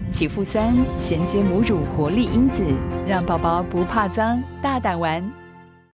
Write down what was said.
奇富酸衔接母乳活力因子，让宝宝不怕脏，大胆玩。